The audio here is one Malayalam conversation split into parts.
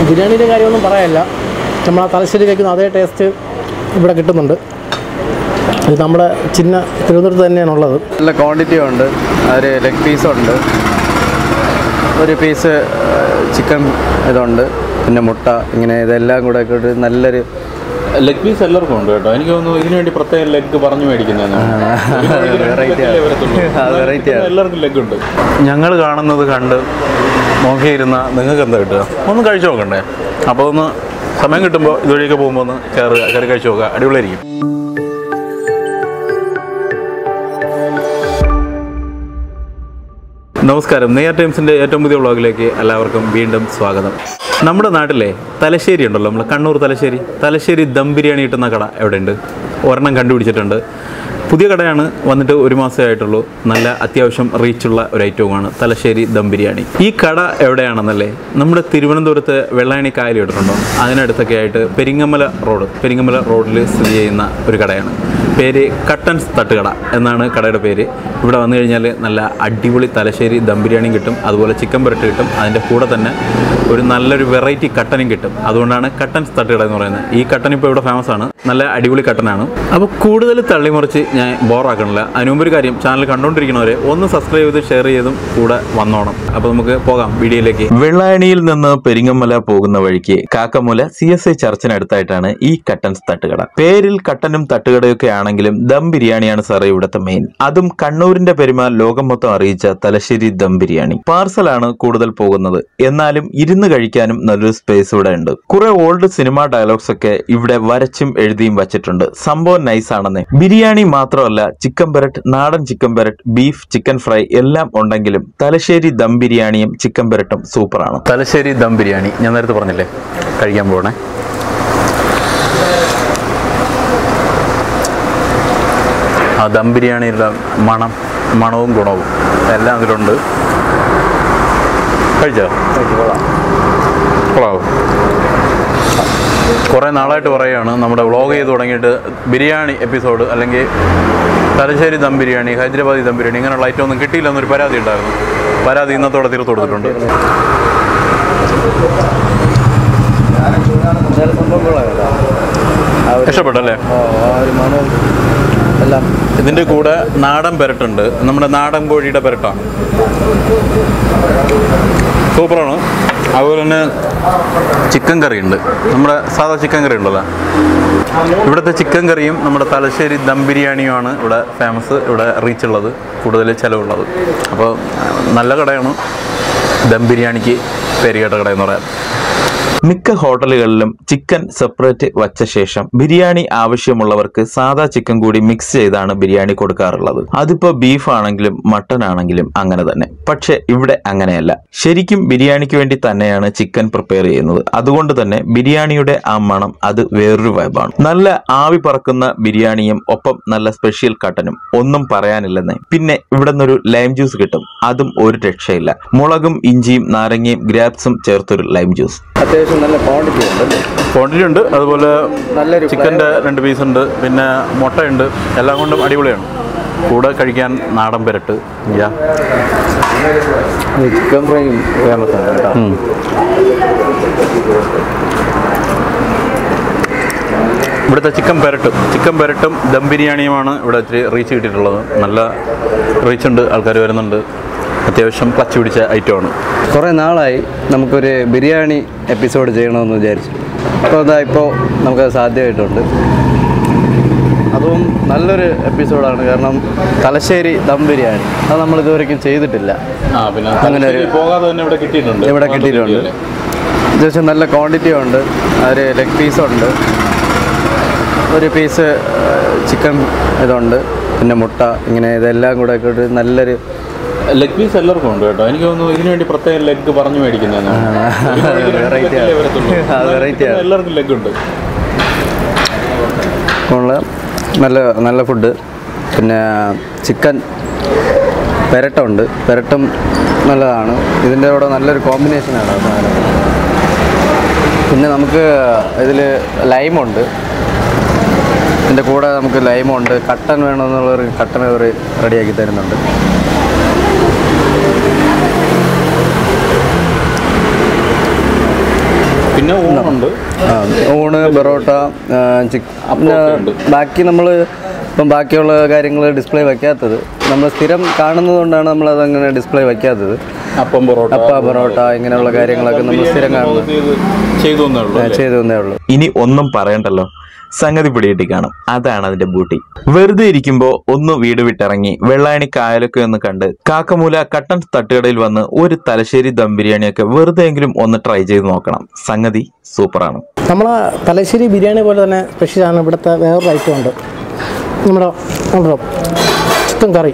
ബിരിയാണിയുടെ കാര്യമൊന്നും പറയാനില്ല. നമ്മൾ ആ തലശ്ശേരി വയ്ക്കുന്ന അതേ ടേസ്റ്റ് ഇവിടെ കിട്ടുന്നുണ്ട്. ഇത് നമ്മുടെ തിരുവനന്തപുരത്ത് തന്നെയാണുള്ളത്. നല്ല ക്വാണ്ടിറ്റി ഉണ്ട്. ഒരു ലെഗ് പീസുണ്ട്, ഒരു പീസ് ചിക്കൻ ഇതുണ്ട്, പിന്നെ മുട്ട, ഇങ്ങനെ ഇതെല്ലാം കൂടെ ഇട്ട് നല്ലൊരു ലെഗ് പീസ് എല്ലാവർക്കും ഉണ്ട് കേട്ടോ. എനിക്ക് തോന്നുന്നു ഇതിനു വേണ്ടി പ്രത്യേകം ലെഗ് പറഞ്ഞു മേടിക്കുന്നതാണ്. എല്ലാവർക്കും ലെഗ് ഉണ്ട്. ഞങ്ങൾ കാണുന്നത് കണ്ട് നോക്കിയിരുന്ന നിങ്ങൾക്ക് എന്താ കിട്ടുക? ഒന്ന് കഴിച്ചു നോക്കണ്ടേ? അപ്പോൾ ഒന്ന് സമയം കിട്ടുമ്പോൾ ഇതുവഴിയൊക്കെ പോകുമ്പോൾ ഒന്ന് കയറി കഴിച്ചു നോക്കുക, അടിപൊളിയായിരിക്കും. നമസ്കാരം, നെയ്യാർ ടൈംസിൻ്റെ ഏറ്റവും പുതിയ വ്ളോഗിലേക്ക് എല്ലാവർക്കും വീണ്ടും സ്വാഗതം. നമ്മുടെ നാട്ടിലെ തലശ്ശേരി ഉണ്ടല്ലോ, നമ്മൾ കണ്ണൂർ തലശ്ശേരി ദം ബിരിയാണി കിട്ടുന്ന കട എവിടെയുണ്ട്? ഒരെണ്ണം കണ്ടുപിടിച്ചിട്ടുണ്ട്. പുതിയ കടയാണ്, വന്നിട്ട് ഒരു മാസമേ ആയിട്ടുള്ളൂ. നല്ല അത്യാവശ്യം റീച്ചുള്ള ഒരു ഐറ്റവുമാണ് തലശ്ശേരി ദം ബിരിയാണി. ഈ കട എവിടെയാണെന്നല്ലേ, നമ്മുടെ തിരുവനന്തപുരത്ത് വെള്ളായണി കായൽ ഇട്ടിട്ടുണ്ടോ, അതിനടുത്തൊക്കെ ആയിട്ട് പെരിങ്ങമല റോഡിൽ സ്ഥിതി ചെയ്യുന്ന ഒരു കടയാണ്. പേര് കട്ടൻസ് തട്ടുകട എന്നാണ് കടയുടെ പേര്. ഇവിടെ വന്നു കഴിഞ്ഞാൽ നല്ല അടിപൊളി തലശ്ശേരി ദം ബിരിയാണിയും കിട്ടും, അതുപോലെ ചിക്കൻ പുരട്ട് കിട്ടും. അതിൻ്റെ കൂടെ തന്നെ ഒരു നല്ലൊരു വെറൈറ്റി കട്ടനും കിട്ടും. അതുകൊണ്ടാണ് കട്ടൻസ് തട്ടുകട എന്ന് പറയുന്നത്. ഈ കട്ടൻ ഇപ്പോൾ ഇവിടെ ഫേമസ് ആണ്, നല്ല അടിപൊളി കട്ടനാണ്. അപ്പോൾ കൂടുതൽ തള്ളിമറിച്ച് ഞാൻ ബോറാക്കണില്ല. അതിന് മുമ്പൊരു കാര്യം, ചാനൽ കണ്ടുകൊണ്ടിരിക്കുന്നവരെ ഒന്ന് സബ്സ്ക്രൈബ് ചെയ്ത് ഷെയർ ചെയ്തും കൂടെ വന്നോണം. അപ്പോൾ നമുക്ക് പോകാം വീഡിയോയിലേക്ക്. വെള്ളായണിയിൽ നിന്ന് പെരിങ്ങമല പോകുന്ന വഴിക്ക് കാക്കമൂല CSI ചർച്ചിനടുത്തായിട്ടാണ് ഈ കട്ടൻസ് തട്ടുകട. പേരിൽ കട്ടനും തട്ടുകടയൊക്കെ ആണെങ്കിലും ദം ബിരിയാണിയാണ് സാറേ ഇവിടുത്തെ മെയിൻ. അതും കണ്ണൂരിന്റെ പെരുമ ലോകം മൊത്തം അറിയിച്ച തലശ്ശേരി ദം ബിരിയാണി. പാർസലാണ് കൂടുതൽ പോകുന്നത്, എന്നാലും ഇരുന്ന് കഴിക്കാനും നല്ലൊരു സ്പേസ് ഇവിടെ ഉണ്ട്. കുറെ ഓൾഡ് സിനിമ ഡയലോഗ്സ് ഒക്കെ ഇവിടെ വരച്ചും എഴുതിയും വച്ചിട്ടുണ്ട്. സംഭവം നൈസ് ആണെന്നേ. ബിരിയാണി മാത്രമല്ല, ചിക്കൻ പെരട്ട്, നാടൻ ചിക്കൻ പെരട്ട്, ബീഫ്, ചിക്കൻ ഫ്രൈ എല്ലാം ഉണ്ടെങ്കിലും തലശ്ശേരി ദം ബിരിയാണിയും ചിക്കൻ പെരട്ടും സൂപ്പറാണ്. തലശ്ശേരി ദം ബിരിയാണി ഞാൻ നേരത്തെ പറഞ്ഞില്ലേ, കഴിക്കാൻ പോകണേ. ആ ദം ബിരിയാണിയുടെ മണവും ഗുണവും എല്ലാം അതിലുണ്ട്. കഴിച്ചോ? കൊള്ളാവും. കുറേ നാളായിട്ട് പറയുകയാണ്, നമ്മുടെ വ്ളോഗ് ചെയ്ത് തുടങ്ങിയിട്ട് ബിരിയാണി എപ്പിസോഡ് അല്ലെങ്കിൽ തലശ്ശേരി ദം ബിരിയാണി, ഹൈദരാബാദി ദം ബിരിയാണി ഇങ്ങനെയുള്ള ഐറ്റം ഒന്നും കിട്ടിയില്ലെന്നൊരു പരാതി ഉണ്ടായിരുന്നു. പരാതി ഇന്നത്തോടെ തീർത്ത് കൊടുത്തിട്ടുണ്ട്. ഇഷ്ടപ്പെട്ടല്ലേ? ഇതിൻ്റെ കൂടെ നാടൻ പെരട്ടുണ്ട്, നമ്മുടെ നാടൻ കോഴിയുടെ പെരട്ടാണ്, സൂപ്പറാണ്. അതുപോലെ തന്നെ ചിക്കൻ കറി ഉണ്ട്, നമ്മുടെ സാധാ ചിക്കൻ കറി ഉണ്ടല്ലോ. ഇവിടുത്തെ ചിക്കൻ കറിയും നമ്മുടെ തലശ്ശേരി ദം ബിരിയാണിയുമാണ് ഇവിടെ ഫേമസ്, ഇവിടെ റീച്ചുള്ളത്, കൂടുതൽ ചിലവുള്ളത്. അപ്പോൾ നല്ല കടയാണ്, ദം ബിരിയാണിക്ക് പേരുകേട്ട കടയെന്ന് പറയാം. മിക്ക ഹോട്ടലുകളിലും ചിക്കൻ സെപ്പറേറ്റ് വച്ച ശേഷം ബിരിയാണി ആവശ്യമുള്ളവർക്ക് സാധാ ചിക്കൻ കൂടി മിക്സ് ചെയ്താണ് ബിരിയാണി കൊടുക്കാറുള്ളത്. അതിപ്പോ ബീഫ് ആണെങ്കിലും മട്ടൺ ആണെങ്കിലും അങ്ങനെ തന്നെ. പക്ഷെ ഇവിടെ അങ്ങനെയല്ല, ശരിക്കും ബിരിയാണിക്ക് വേണ്ടി തന്നെയാണ് ചിക്കൻ പ്രിപ്പയർ ചെയ്യുന്നത്. അതുകൊണ്ട് തന്നെ ബിരിയാണിയുടെ ആ മണം അത് വേറൊരു വൈബാണ്. നല്ല ആവി പറക്കുന്ന ബിരിയാണിയും ഒപ്പം നല്ല സ്പെഷ്യൽ കട്ടനും, ഒന്നും പറയാനില്ലെന്നേ. പിന്നെ ഇവിടെ നിന്നൊരു ലൈം ജ്യൂസ് കിട്ടും, അതും ഒരു രക്ഷയില്ല. മുളകും ഇഞ്ചിയും നാരങ്ങയും ഗ്രാപ്സും ചേർത്തൊരു ലൈം ജ്യൂസ്. അത്യാവശ്യം നല്ല ക്വാണ്ടിറ്റി ഉണ്ട്. അതുപോലെ നല്ലൊരു ചിക്കൻ്റെ 2 പീസ് ഉണ്ട്, പിന്നെ മുട്ടയുണ്ട്. എല്ലാം കൊണ്ടും അടിപൊളിയാണ്. കൂടെ കഴിക്കാൻ നാടൻ പെരട്ട്, ചിക്കൻ ഫ്രൈ ഫേമസ് ആണ് കേട്ടോ. ഇവിടുത്തെ ചിക്കൻ പെരട്ടും ദം ബിരിയാണിയുമാണ് ഇവിടെ ഇത്തിരി റീച്ച് കിട്ടിയിട്ടുള്ളത്. നല്ല റീച്ചുണ്ട്, ആൾക്കാർ വരുന്നുണ്ട്. അത്യാവശ്യം ക്ലച്ച് പിടിച്ച ഐറ്റമാണ്. കുറേ നാളായി നമുക്കൊരു ബിരിയാണി എപ്പിസോഡ് ചെയ്യണമെന്ന് വിചാരിച്ചു. ഇപ്പോൾ നമുക്കത് സാധ്യമായിട്ടുണ്ട്. അതും നല്ലൊരു എപ്പിസോഡാണ്, കാരണം തലശ്ശേരി ദം ബിരിയാണി അത് നമ്മൾ ഇതുവരെയ്ക്കും ചെയ്തിട്ടില്ല. അങ്ങനെ ഇവിടെ കിട്ടിയിട്ടുണ്ട്. അത്യാവശ്യം നല്ല ക്വാണ്ടിറ്റി ഉണ്ട്. ഒരു ലെഗ് പീസുണ്ട്, ഒരു പീസ് ചിക്കൻ ഇതുണ്ട്, പിന്നെ മുട്ട, ഇങ്ങനെ ഇതെല്ലാം കൂടെ ഇട്ട് നല്ലൊരു ലെഗ് പീസ് എല്ലാവർക്കും ഉണ്ട് കേട്ടോ. എനിക്ക് തോന്നുന്നു ഇതിനു വേണ്ടി പ്രത്യേകം ലെഗ് പറഞ്ഞു മേടിക്കുന്നതാണ്. എല്ലാവർക്കും ലെഗ് ഉണ്ട്. നല്ല ഫുഡ്. പിന്നെ ചിക്കൻ പെരട്ടുണ്ട്, പെരട്ടും നല്ലതാണ്. ഇതിൻ്റെ കൂടെ നല്ലൊരു കോമ്പിനേഷനാണ്. പിന്നെ നമുക്ക് ഇതിൽ ലൈമുണ്ട്, ഇതിൻ്റെ കൂടെ നമുക്ക് ലൈമുണ്ട്. കട്ടൻ വേണമെന്നുള്ളൊരു കട്ടൻ അവർ റെഡിയാക്കി തരുന്നുണ്ട്. പിന്നെ ഊണുണ്ട്, ഊണ്, പൊറോട്ട, ഉണ്ട്. ബാക്കി നമ്മൾ ഇപ്പം ബാക്കിയുള്ള കാര്യങ്ങൾ ഡിസ്പ്ലേ വയ്ക്കാത്തത് നമ്മൾ സ്ഥിരം കാണുന്നതുകൊണ്ടാണ് നമ്മളതങ്ങനെ ഡിസ്പ്ലേ വയ്ക്കാത്തത്. അപ്പം പൊറോട്ട ഇങ്ങനെയുള്ള കാര്യങ്ങളൊക്കെ നമ്മൾ സ്ഥിരം കാണുന്നത് ചെയ്തു തന്നേ ഉള്ളൂ. ഇനി ഒന്നും പറയണ്ടല്ലോ, സംഗതി പിടികിട്ടി കാണും. അതാണ് അതിന്റെ ബ്യൂട്ടി. വെറുതെ ഇരിക്കുമ്പോ ഒന്ന് വീട് വിട്ടിറങ്ങി വെള്ളായണി കായലൊക്കെ ഒന്ന് കണ്ട് കാക്കമൂല കട്ടൻ തട്ടുകടയിൽ വന്ന് ഒരു തലശ്ശേരി ദം ബിരിയാണിയൊക്കെ വെറുതെ എങ്കിലും ഒന്ന് ട്രൈ ചെയ്ത് നോക്കണം. സംഗതി സൂപ്പറാണ്. നമ്മളെ തലശ്ശേരി ബിരിയാണി പോലെ തന്നെ സ്പെഷ്യലാണ് ഇവിടുത്തെ വേറൊരു ഐറ്റം ഉണ്ട്. നമ്മുടെ ചിക്കൻ കറി.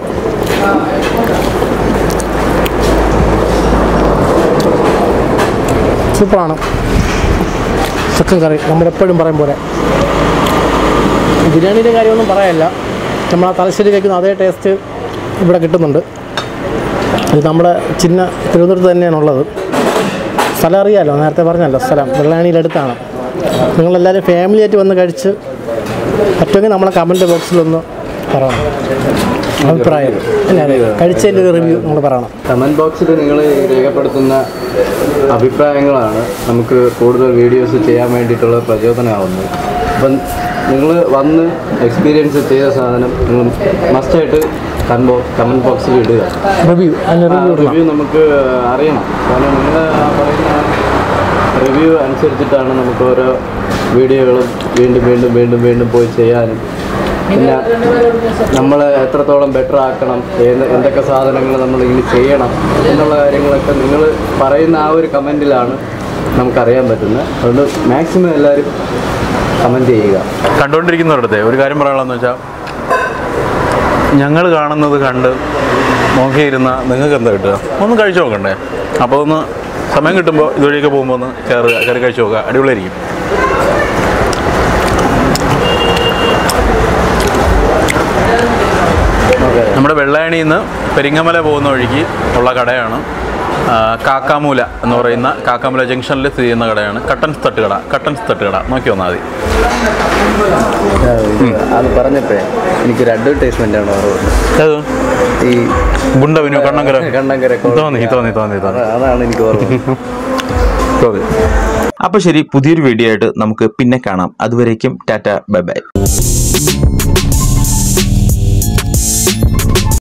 സൂപ്പറാണ് ചിക്കൻ കറി. നമ്മളെപ്പോഴും പറയും പോലെ ബിരിയാണിയുടെ കാര്യമൊന്നും പറയാനില്ല. നമ്മൾ ആ തലശ്ശേരി വയ്ക്കുന്ന അതേ ടേസ്റ്റ് ഇവിടെ കിട്ടുന്നുണ്ട്. ഇത് നമ്മുടെ തിരുവനന്തപുരത്ത് തന്നെയാണുള്ളത്. സ്ഥലം അറിയാമല്ലോ, നേരത്തെ പറഞ്ഞല്ലോ സ്ഥലം വെള്ളായണിയിലടുത്താണ്. നിങ്ങളെല്ലാവരും ഫാമിലിയായിട്ട് വന്ന് കഴിച്ച് പറ്റുമെങ്കിൽ നമ്മളെ കമൻറ്റ് ബോക്സിലൊന്ന് പറയണം അഭിപ്രായം. കഴിച്ചതിൻ്റെ ഒരു റിവ്യൂ നിങ്ങൾ പറയണം. കമൻറ്റ് ബോക്സിൽ നിങ്ങൾ രേഖപ്പെടുത്തുന്ന അഭിപ്രായങ്ങളാണ് നമുക്ക് കൂടുതൽ വീഡിയോസ് ചെയ്യാൻ വേണ്ടിയിട്ടുള്ള പ്രചോദനമാവുന്നത്. അപ്പം നിങ്ങൾ വന്ന് എക്സ്പീരിയൻസ് ചെയ്ത സാധനം നിങ്ങൾ മസ്റ്റായിട്ട് കമൻറ്റ് ബോക്സിൽ ഇടുക. റിവ്യൂ നമുക്ക് അറിയണം. കാരണം നിങ്ങൾ പറയുന്ന റിവ്യൂ അനുസരിച്ചിട്ടാണ് നമുക്ക് ഓരോ വീഡിയോകളും വീണ്ടും പോയി ചെയ്യാനും പിന്നെ നമ്മൾ എത്രത്തോളം ബെറ്റർ ആക്കണം, എന്തൊക്കെ സാധനങ്ങൾ നമ്മൾ ഇനി ചെയ്യണം എന്നുള്ള കാര്യങ്ങളൊക്കെ നിങ്ങൾ പറയുന്ന ആ ഒരു കമൻറ്റിലാണ് നമുക്കറിയാൻ പറ്റുന്നത്. അതുകൊണ്ട് മാക്സിമം എല്ലാവരും കമൻറ്റ് ചെയ്യുക. കണ്ടുകൊണ്ടിരിക്കുന്നവരുടെ ഒരു കാര്യം പറയാനുള്ളതെന്ന് വെച്ചാൽ, ഞങ്ങൾ കാണുന്നത് കണ്ട് നോക്കിയിരുന്ന നിങ്ങൾക്ക് എന്താ കിട്ടുക? ഒന്ന് കഴിച്ചു നോക്കണ്ടേ? അപ്പോൾ ഒന്ന് സമയം കിട്ടുമ്പോൾ ഇതുവഴിയൊക്കെ പോകുമ്പോൾ ഒന്ന് കയറി കഴിച്ചു നോക്കുക. അടിപൊളിയായിരിക്കും. നമ്മുടെ വെള്ളായണിയിൽ നിന്ന് പെരിങ്ങമല പോകുന്ന വഴിക്ക് ഉള്ള കടയാണ് കാക്കാമൂല എന്ന് പറയുന്ന, കാക്കാമൂല ജംഗ്ഷനിൽ സ്ഥിതി ചെയ്യുന്ന കടയാണ് കട്ടൻസ് തട്ടുകട. നോക്കി വന്നാൽ മതി. അത് പറഞ്ഞപ്പോഴേ എനിക്കൊരു അഡ്വർടൈസ്മെൻ്റ് ആണ് അത് ഈ ബുണ്ടവിനു കണ്ണങ്കര തോന്നി. അതാണ് എനിക്ക് ഓർമ്മ. അപ്പൊ ശരി, പുതിയൊരു വീഡിയോ ആയിട്ട് നമുക്ക് പിന്നെ കാണാം. അതുവരേക്കും ടാറ്റ, ബൈ ബൈ.